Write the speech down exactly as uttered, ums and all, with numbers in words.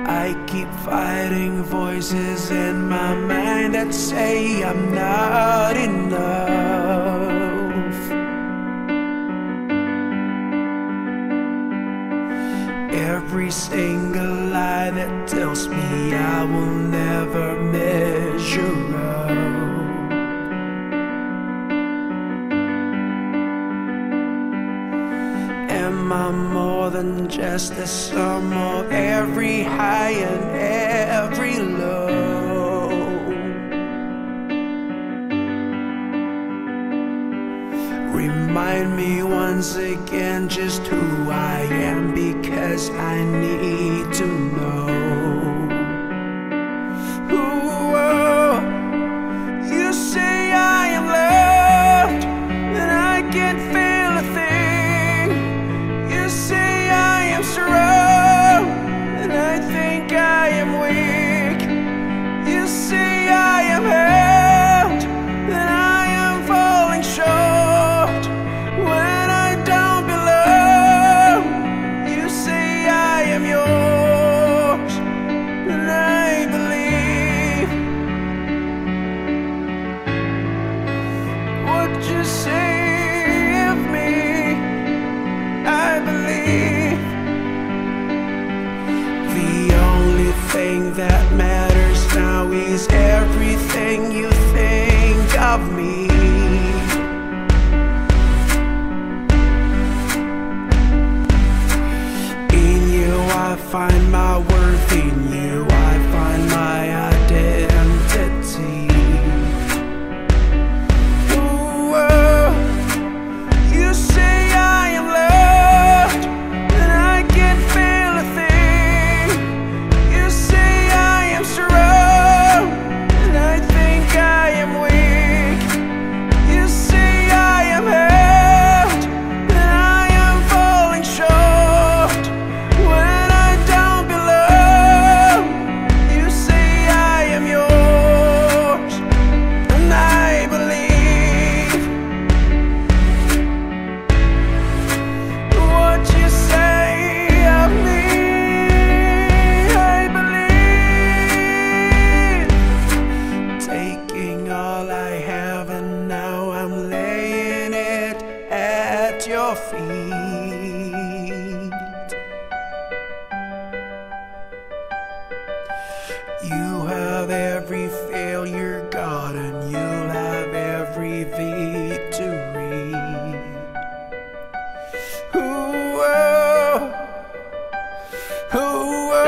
I keep fighting voices in my mind that say I'm not enough. Every single lie that tells me I will never measure up. Am I more than just the sum of every high and every low? Remind me once again just who I am, because I need to know. Ooh, oh, you say I am loved, and I can't feel a thing. You say I am strong, and I think I am weak. You say I am held, and I am falling short when I don't belong. You say I am yours, and I believe what you say of me. I believe the only thing that matters now is everything you think of me. In you I find my worth, in you I find my identity. Ooh, oh, you say I am loved, and I can't feel a thing. You say I am strong, and I think I am weak. You say I am held, and I am falling short when I don't belong. You say I am yours, and I believe what you say of me. I believe, taking all I have and now I'm laying it at your feet. You have every failure, God, and you'll have every victory. Ooh, oh, ooh,